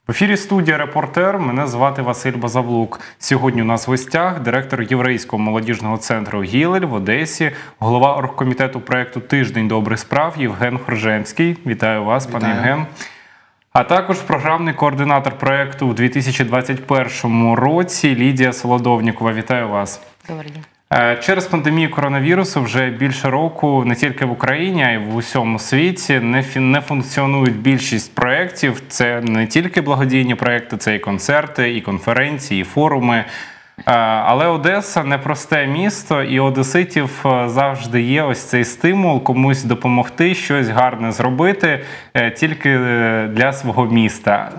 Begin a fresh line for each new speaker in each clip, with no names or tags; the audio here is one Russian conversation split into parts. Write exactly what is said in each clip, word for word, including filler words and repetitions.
В ефірі студія «Репортер». Мене звати Василь Базавлук. Сьогодні у нас в гостях директор Єврейського молодіжного центру «Гілель» в Одесі, голова оргкомітету проєкту «Тиждень добрих справ» Євген Хоржемський. Вітаю вас,
Вітаю.
пане Євген. А також програмний координатор проєкту у дві тисячі двадцять першому році Лідія Солодовнікова. Вітаю вас.
Добрий день.
Через пандемію коронавірусу вже більше року не тільки в Україні, а й в усьому світі не, не функціонують більшість проєктів. Це не тільки благодійні проєкти, це і концерти, і конференції, і форуми. Але Одеса – непросте місто, і одеситів завжди є ось цей стимул комусь допомогти, щось гарне зробити тільки для свого міста.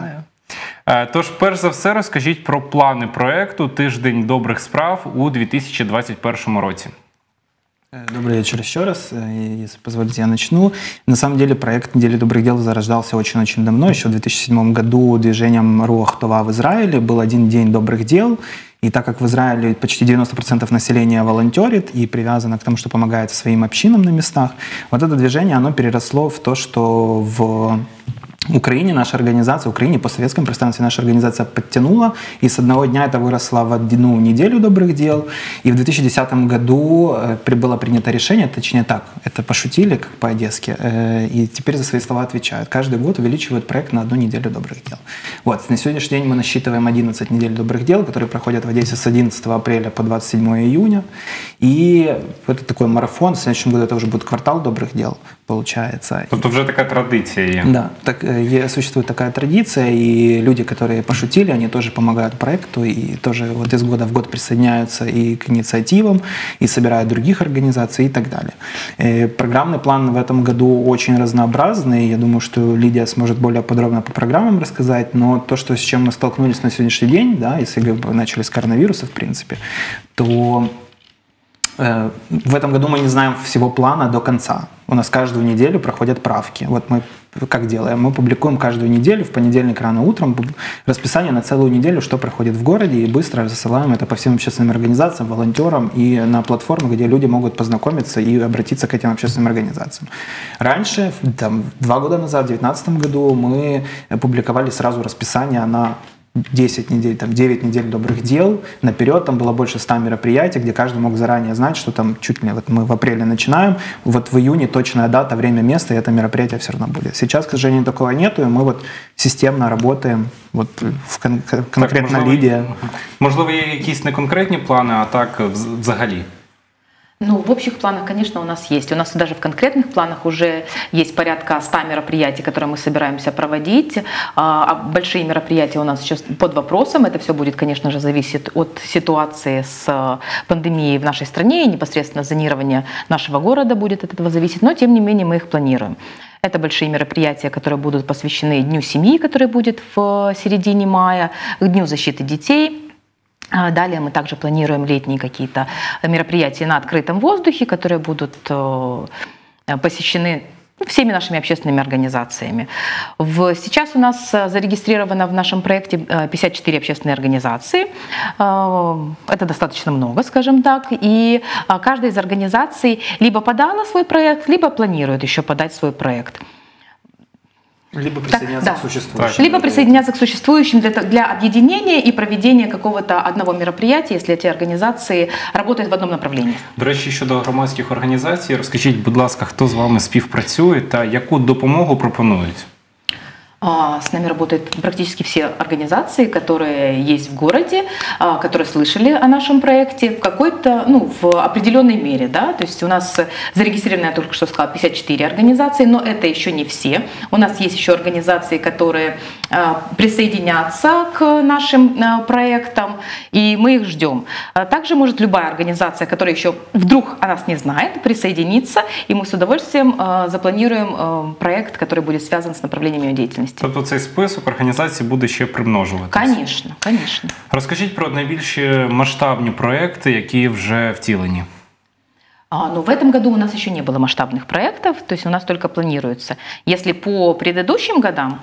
Тож, перш за все, розкажіть про плани проєкту «Тиждень добрых справ» у две тысячи двадцать первом році.
Добрый вечер еще раз. Если позволите, я начну. На самом деле проект «Недели добрых дел» зарождался очень-очень давно. Еще в две тысячи седьмом году движением «Руах Това» в Израиле был один день добрых дел. И так как в Израиле почти девяносто процентов населения волонтерит и привязано к тому, что помогает своим общинам на местах, вот это движение, оно переросло в то, что в Украине наша организация, в Украине, по советском пространстве наша организация подтянула, и с одного дня это выросло в одну неделю добрых дел. И в две тысячи десятом году было принято решение, точнее так, это пошутили, как по-одесски, и теперь за свои слова отвечают. Каждый год увеличивают проект на одну неделю добрых дел. Вот, на сегодняшний день мы насчитываем одиннадцать недель добрых дел, которые проходят в Одессе с одиннадцатого апреля по двадцать седьмое июня. И это такой марафон, в следующем году это уже будет квартал добрых дел, получается.
Тобто вже така традиція є.
Да, так, существует такая традиция, и люди, которые пошутили, они тоже помогают проекту, и тоже вот из года в год присоединяются и к инициативам, и собирают других организаций и так далее. И программный план в этом году очень разнообразный, я думаю, что Лидия сможет более подробно по программам рассказать, но то, что, с чем мы столкнулись на сегодняшний день, да, если мы начали с коронавируса, в принципе, то в этом году мы не знаем всего плана до конца. У нас каждую неделю проходят правки. Вот мы как делаем? Мы публикуем каждую неделю, в понедельник рано утром, расписание на целую неделю, что проходит в городе, и быстро засылаем это по всем общественным организациям, волонтерам и на платформы, где люди могут познакомиться и обратиться к этим общественным организациям. Раньше, там, два года назад, в две тысячи девятнадцатом году, мы публиковали сразу расписание на десять недель, там, девять недель добрых дел. Наперед там было больше ста мероприятий, где каждый мог заранее знать, что там чуть ли вот мы в апреле начинаем, вот в июне точная дата, время, место, и это мероприятие все равно будет. Сейчас, к сожалению, такого нету, и мы вот системно работаем, вот в кон конкретно
так, можливо,
Лідія.
Можливо, є якісь не конкретні плани, а так взагалі?
Ну, в общих планах, конечно, у нас есть. У нас даже в конкретных планах уже есть порядка ста мероприятий, которые мы собираемся проводить. А большие мероприятия у нас сейчас под вопросом. Это все будет, конечно же, зависеть от ситуации с пандемией в нашей стране, и непосредственно зонирование нашего города будет от этого зависеть. Но, тем не менее, мы их планируем. Это большие мероприятия, которые будут посвящены Дню семьи, который будет в середине мая, к Дню защиты детей. Далее мы также планируем летние какие-то мероприятия на открытом воздухе, которые будут посещены всеми нашими общественными организациями. Сейчас у нас зарегистрировано в нашем проекте пятьдесят четыре общественные организации. Это достаточно много, скажем так. И каждая из организаций либо подала свой проект, либо планирует еще подать свой проект.
Либо присоединяться
да,
к существующим.
Либо присоединяться к существующим для, для объединения и проведения какого-то одного мероприятия, если эти организации работают в одном направлении.
До речі, щодо громадських організацій, розкажіть, будь ласка, хто з вами співпрацює та яку допомогу пропонують?
С нами работают практически все организации, которые есть в городе, которые слышали о нашем проекте в какой-то, ну, в определенной мере, да, то есть у нас зарегистрировано, я только что сказала, пятьдесят четыре организации, но это еще не все. У нас есть еще организации, которые присоединятся к нашим проектам, и мы их ждем. Также может любая организация, которая еще вдруг о нас не знает, присоединиться, и мы с удовольствием запланируем проект, который будет связан с направлением ее деятельности.
Тобто цей список організацій буде ще примножуватися?
Конечно, конечно.
Розкажіть про найбільші масштабні проекти, які вже втілені.
А, ну, в этом году у нас еще не было масштабных проектов, то есть у нас только планируется. Если по предыдущим годам,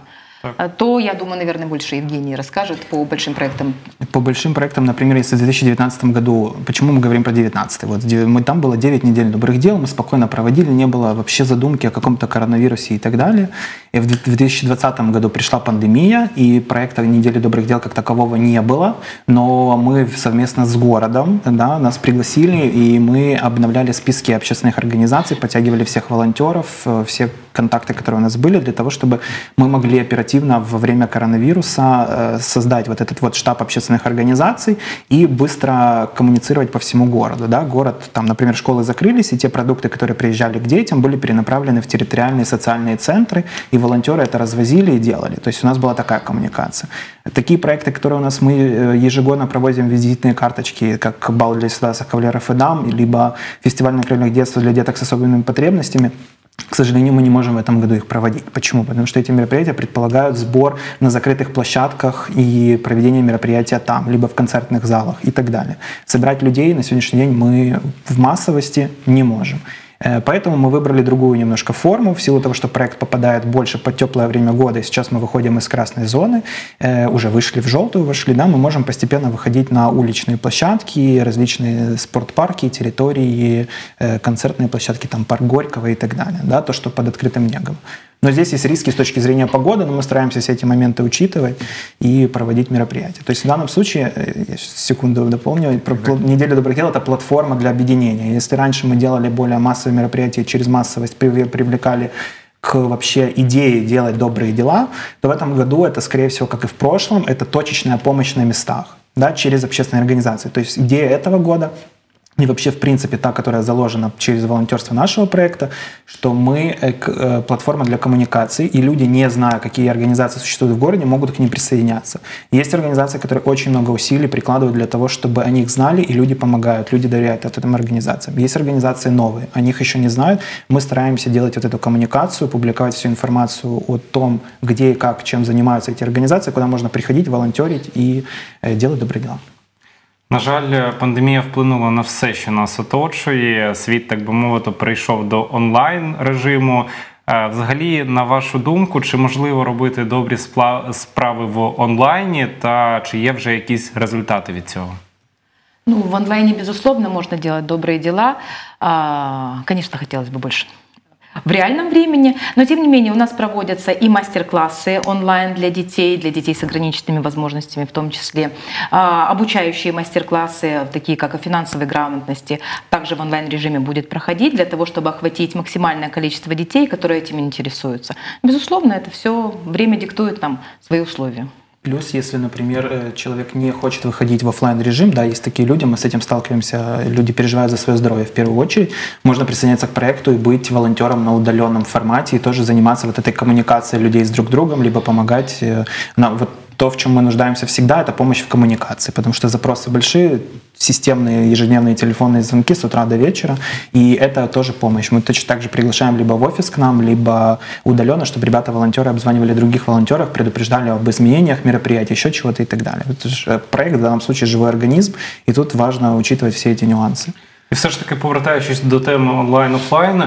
так. то, я думаю, наверное, больше Евгений расскажет по большим проектам.
По большим проектам, например, если в две тысячи девятнадцатом году, почему мы говорим про две тысячи девятнадцатый? Вот, мы, там было девять недель добрых дел, мы спокойно проводили, не было вообще задумки о каком-то коронавирусе и так далее. И в две тысячи двадцатом году пришла пандемия, и проекта «Недели добрых дел» как такового не было, но мы совместно с городом, да, нас пригласили, и мы обновляли списки общественных организаций, подтягивали всех волонтеров, все контакты, которые у нас были, для того, чтобы мы могли оперативно во время коронавируса создать вот этот вот штаб общественных организаций и быстро коммуницировать по всему городу. Да? Город, там, например, школы закрылись, и те продукты, которые приезжали к детям, были перенаправлены в территориальные социальные центры, и волонтеры это развозили и делали. То есть у нас была такая коммуникация. Такие проекты, которые у нас мы ежегодно проводим, визитные карточки, как «Бал для ситуации кавалеров и дам», либо фестиваль накрыльных детства для деток с особенными потребностями, к сожалению, мы не можем в этом году их проводить. Почему? Потому что эти мероприятия предполагают сбор на закрытых площадках и проведение мероприятия там, либо в концертных залах и так далее. Собирать людей на сегодняшний день мы в массовости не можем. Поэтому мы выбрали другую немножко форму, в силу того, что проект попадает больше под теплое время года, и сейчас мы выходим из красной зоны, уже вышли в желтую, вошли, да, мы можем постепенно выходить на уличные площадки, различные спортпарки, территории, концертные площадки, там парк Горького и так далее, да, то, что под открытым небом. Но здесь есть риски с точки зрения погоды, но мы стараемся все эти моменты учитывать и проводить мероприятия. То есть в данном случае, я сейчас секунду дополню, «Неделя добрых дел» — это платформа для объединения. Если раньше мы делали более массовые мероприятия, через массовость привлекали к вообще идее делать добрые дела, то в этом году это, скорее всего, как и в прошлом, это точечная помощь на местах, да, через общественные организации. То есть идея этого года и вообще, в принципе, та, которая заложена через волонтерство нашего проекта, что мы э, платформа для коммуникации, и люди, не зная, какие организации существуют в городе, могут к ним присоединяться. Есть организации, которые очень много усилий прикладывают для того, чтобы о них знали, и люди помогают, люди доверяют этим организациям. Есть организации новые, о них еще не знают. Мы стараемся делать вот эту коммуникацию, публиковать всю информацию о том, где и как, чем занимаются эти организации, куда можно приходить, волонтерить и э, делать добрые дела.
На жаль, пандемія вплинула на все, що нас оточує. Світ, так би мовити, прийшов до онлайн-режиму. Взагалі, на вашу думку, чи можливо робити добрі справи в онлайні, та чи є вже якісь результати від цього?
Ну, в онлайне, безусловно, можно делать добрые дела. Конечно, хотелось бы больше в реальном времени, но тем не менее у нас проводятся и мастер-классы онлайн для детей, для детей с ограниченными возможностями, в том числе обучающие мастер-классы, такие как о финансовой грамотности, также в онлайн-режиме будет проходить для того, чтобы охватить максимальное количество детей, которые этим интересуются. Безусловно, это все время диктует нам свои условия.
Плюс, если, например, человек не хочет выходить в офлайн режим, да, есть такие люди, мы с этим сталкиваемся, люди переживают за свое здоровье в первую очередь, можно присоединяться к проекту и быть волонтером на удаленном формате и тоже заниматься вот этой коммуникацией людей с друг другом, либо помогать. Нам, вот то, в чем мы нуждаемся всегда, это помощь в коммуникации, потому что запросы большие, системные ежедневные телефонные звонки с утра до вечера, и это тоже помощь. Мы точно так же приглашаем либо в офис к нам, либо удаленно, чтобы ребята-волонтеры обзванивали других волонтеров, предупреждали об изменениях мероприятий, еще чего-то и так далее. Это же проект в данном случае живой организм, и тут важно учитывать все эти нюансы.
І все ж таки, повертаючись до теми онлайн-офлайн,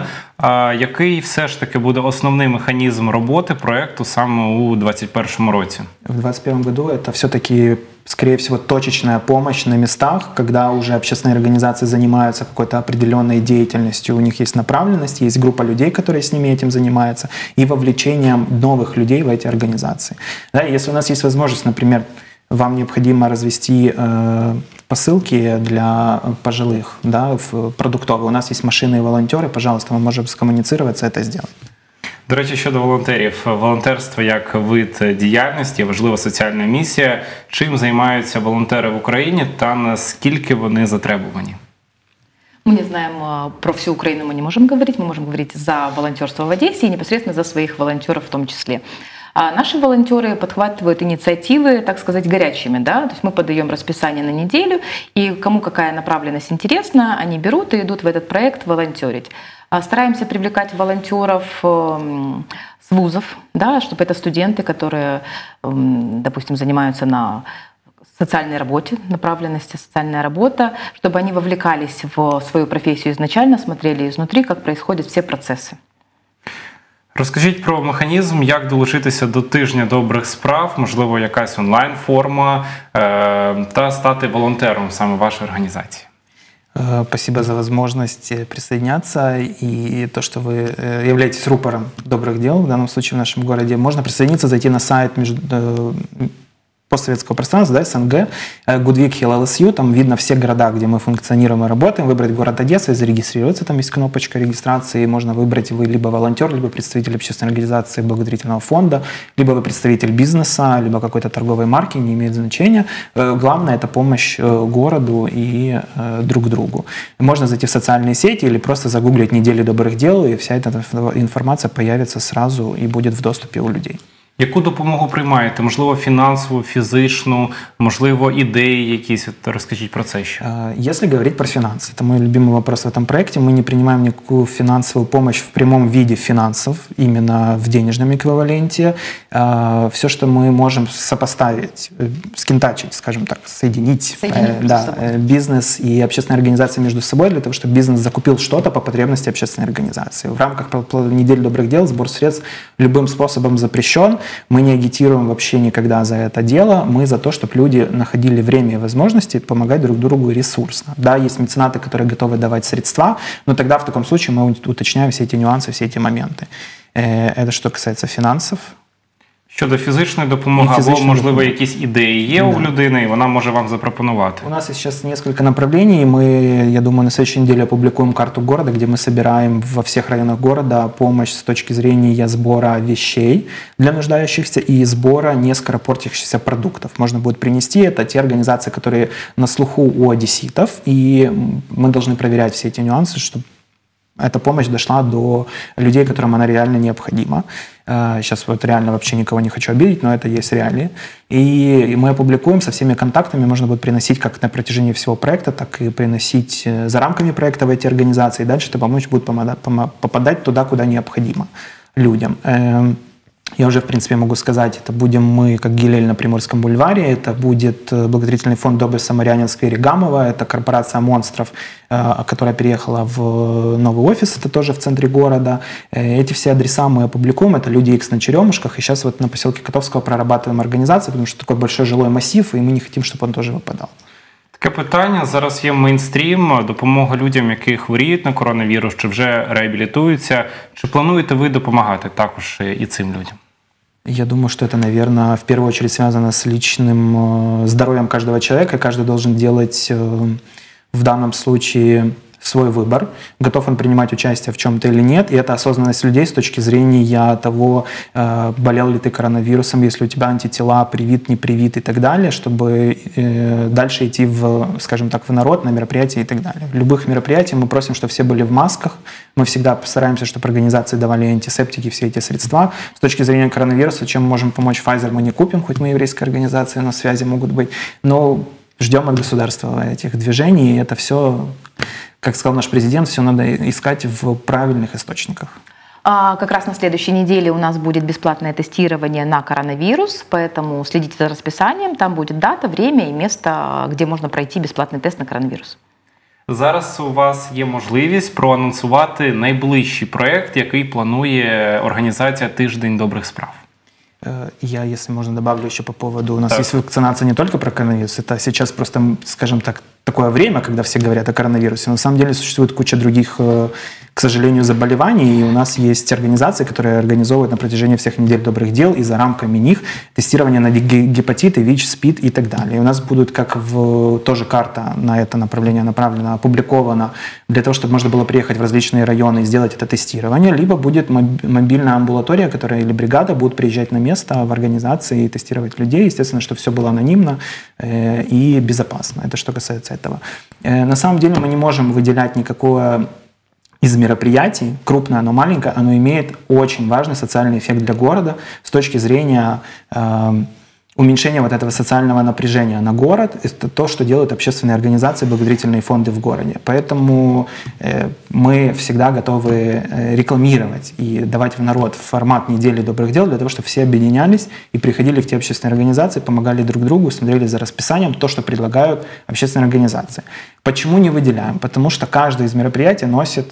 який все ж таки буде основний механізм роботи проекту саме у двадцять першому році?
В двадцать первом году это все-таки, скорее всего, точечная помощь на местах, когда уже общественные организации занимаются какой-то определенной деятельностью, у них есть направленность, есть группа людей, которые с ними этим занимаются, и вовлечением новых людей в эти организации. Да, если у нас есть возможность, например, вам необходимо развести э, посылки для пожилых, да, в продуктовые. У нас есть машины и волонтеры, пожалуйста, мы можем скоммуницироваться, это сделать.
До речі, щодо волонтерів. Волонтерство як вид діяльності, важлива соціальна місія. Чим займаються волонтери в Україні та наскільки вони затребувані?
Мы не знаем про всю Украину, мы не можем говорить, мы можем говорить за волонтерство в Одессе и непосредственно за своих волонтеров в том числе. А наши волонтеры подхватывают инициативы, так сказать, горячими, да, то есть мы подаем расписание на неделю, и кому какая направленность интересна, они берут и идут в этот проект волонтерить. Стараемся привлекать волонтеров с вузов, да, чтобы это студенты, которые, допустим, занимаются на социальной работе, направленности социальная работа, чтобы они вовлекались в свою профессию изначально, смотрели изнутри, как происходят все процессы.
Розкажіть про механізм, як долучитися до тижня добрих справ, можливо, якась онлайн-форма, та стати волонтером саме вашої організації.
Спасибо за возможность присоединяться и то, что вы являетесь рупором добрых дел, в данном случае в нашем городе. Можно присоединиться, зайти на сайт между... постсоветского пространства, да, СНГ, Goodweek эл эл эс ю, там видно все города, где мы функционируем и работаем, выбрать город Одесса и зарегистрироваться, там есть кнопочка регистрации, можно выбрать, вы либо волонтер, либо представитель общественной организации, благотворительного фонда, либо вы представитель бизнеса, либо какой-то торговой марки, не имеет значения. Главное – это помощь городу и друг другу. Можно зайти в социальные сети или просто загуглить «Неделю добрых дел», и вся эта информация появится сразу и будет в доступе у людей.
Яку допомогу приймаєте? Можливо, фінансову, фізичну, можливо, ідеї якісь? Розкажіть про це ще.
Если говорить про финансы, это мой любимый вопрос в этом проекте. Мы не принимаем никакую финансовую помощь в прямом виде финансов, именно в денежном эквиваленте. Все, что мы можем сопоставить, скинтачить, скажем так, соединить, соединить да, бизнес и общественные организации между собой, для того, чтобы бизнес закупил что-то по потребности общественной организации. В рамках недели добрых дел сбор средств любым способом запрещен. Мы не агитируем вообще никогда за это дело. Мы за то, чтобы люди находили время и возможности помогать друг другу ресурсно. Да, есть меценаты, которые готовы давать средства, но тогда в таком случае мы уточняем все эти нюансы, все эти моменты. Это что касается финансов.
Щодо фізичної допомоги, або, можливо, якісь ідеї є у людини, і вона може вам запропонувати?
У нас есть сейчас несколько направлений. Мы, я думаю, на следующей неделе опубликуем карту города, где мы собираем во всех районах города помощь с точки зрения сбора вещей для нуждающихся и сбора не скоропортящихся продуктов. Можно будет принести. Это те организации, которые на слуху у одесситов, и мы должны проверять все эти нюансы, чтобы эта помощь дошла до людей, которым она реально необходима. Сейчас вот реально вообще никого не хочу обидеть, но это есть реалии. И мы опубликуем со всеми контактами, можно будет приносить как на протяжении всего проекта, так и приносить за рамками проекта в эти организации. И дальше эта помощь будет попадать туда, куда необходимо людям. Я уже, в принципе, могу сказать, это будем мы, как Гилель на Приморском бульваре, это будет благотворительный фонд «Добрый самарянин» в сквере Гамова, это корпорация «Монстров», которая переехала в новый офис, это тоже в центре города. Эти все адреса мы опубликуем, это Люди Икс на Черемушках, и сейчас вот на поселке Котовского прорабатываем организацию, потому что такой большой жилой массив, и мы не хотим, чтобы он тоже выпадал.
Таке питання. Зараз є мейнстрім, допомога людям, які хворіють на коронавірус, чи вже реабілітуються. Чи плануєте ви допомагати також і цим людям?
Я думаю, что это, наверное, в первую очередь связано с личным здоровьем каждого человека. Каждый должен делать в данном случае свой выбор, готов он принимать участие в чем-то или нет. И это осознанность людей с точки зрения того, болел ли ты коронавирусом, если у тебя антитела, привит, не привит и так далее, чтобы дальше идти, в, скажем так, в народ, на мероприятия и так далее. В любых мероприятиях мы просим, чтобы все были в масках. Мы всегда постараемся, чтобы организации давали антисептики, все эти средства. С точки зрения коронавируса, чем мы можем помочь, Pfizer мы не купим, хоть мы еврейская организация, но связи могут быть. Но ждем от государства этих движений, и это все... Как сказал наш президент, все надо искать в правильных источниках.
А как раз на следующей неделе у нас будет бесплатное тестирование на коронавирус, поэтому следите за расписанием, там будет дата, время и место, где можно пройти бесплатный тест на коронавирус.
Зараз у вас є можливість проанонсувати найближчий проєкт, який планує організація «Тиждень добрих справ».
Я, если можно, добавлю еще по поводу... У нас так. Есть вакцинация не только про коронавирус, это сейчас просто, скажем так, такое время, когда все говорят о коронавирусе. На самом деле существует куча других, к сожалению, заболеваний, и у нас есть организации, которые организовывают на протяжении всех недель добрых дел, и за рамками них тестирование на гепатиты, ВИЧ, СПИД и так далее. И у нас будут, как в... тоже карта на это направление направлена, опубликована, для того, чтобы можно было приехать в различные районы и сделать это тестирование, либо будет мобильная амбулатория, которая или бригада будут приезжать на место в организации и тестировать людей. Естественно, что все было анонимно э, и безопасно. Это что касается этого. Э, на самом деле мы не можем выделять никакое из мероприятий, крупное оно, маленькое, оно имеет очень важный социальный эффект для города с точки зрения э, уменьшения вот этого социального напряжения на город. Это то, что делают общественные организации, благотворительные фонды в городе. Поэтому э, мы всегда готовы э, рекламировать и давать в народ формат недели добрых дел для того, чтобы все объединялись и приходили в те общественные организации, помогали друг другу, смотрели за расписанием то, что предлагают общественные организации. Почему не выделяем? Потому что каждое из мероприятий носит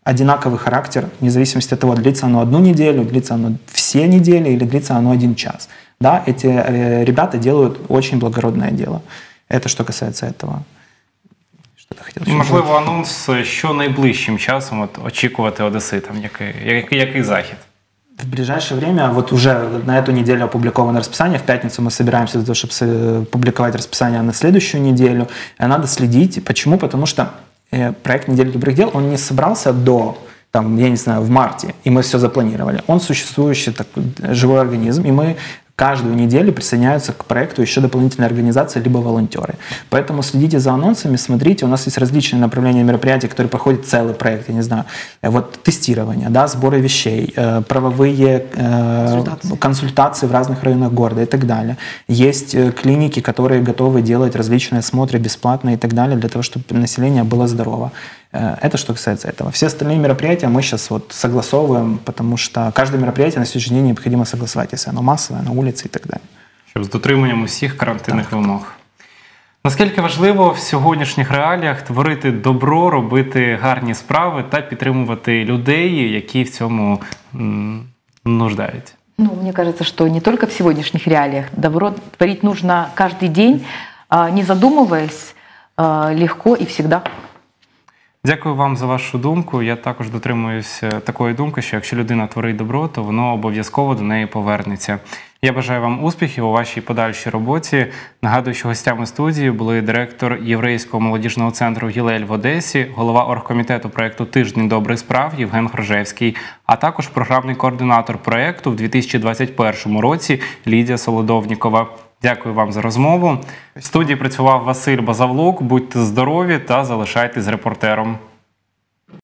одинаковый характер, вне зависимости от того, длится оно одну неделю, длится оно все недели или длится оно один час. Да, эти э, ребята делают очень благородное дело. Это что касается этого. Що ти хотів?
Можливо, анонс, що найближчим часом от, очікувати одеситам, який, який, який захід?
В ближайшее время, вот уже на эту неделю опубликовано расписание, в пятницу мы собираемся для того, чтобы публиковать расписание на следующую неделю. Надо следить. Почему? Потому что проект «Неделя добрых дел», он не собрался до, там, я не знаю, в марте, и мы все запланировали. Он существующий такой живой организм, и мы каждую неделю присоединяются к проекту еще дополнительные организации, либо волонтеры. Поэтому следите за анонсами, смотрите, у нас есть различные направления мероприятий, которые проходят целый проект, я не знаю, вот тестирование, да, сборы вещей, э, правовые э, консультации. консультации в разных районах города и так далее. Есть э, клиники, которые готовы делать различные осмотры бесплатно и так далее, для того, чтобы население было здорово. Это что касается этого. Все остальные мероприятия мы сейчас вот согласовываем, потому что каждое мероприятие на сегодняшний день необходимо согласовать, если оно массовое, на улице и так далі.
Щоб з дотриманням усіх карантинних
так,
вимог. Так. Наскільки важливо в сьогоднішніх реаліях творити добро, робити гарні справи та підтримувати людей, які в цьому м, нуждаються?
Ну, мне кажется, что не только в сегодняшних реалиях. Добро творить нужно каждый день, не задумываясь, легко и всегда.
Дякую вам за вашу думку. Я також дотримуюся такої думки, що якщо людина творить добро, то воно обов'язково до неї повернеться. Я бажаю вам успіхів у вашій подальшій роботі. Нагадую, що гостями студії були директор Єврейського молодіжного центру «Гілель» в Одесі, голова оргкомітету проєкту «Тиждень добрих справ» Євген Хрожевський, а також програмний координатор проєкту в дві тисячі двадцять першому році Лідія Солодовнікова. Дякую вам за розмову. В студії працював Василь Базавлук. Будьте здорові та залишайтесь з репортером.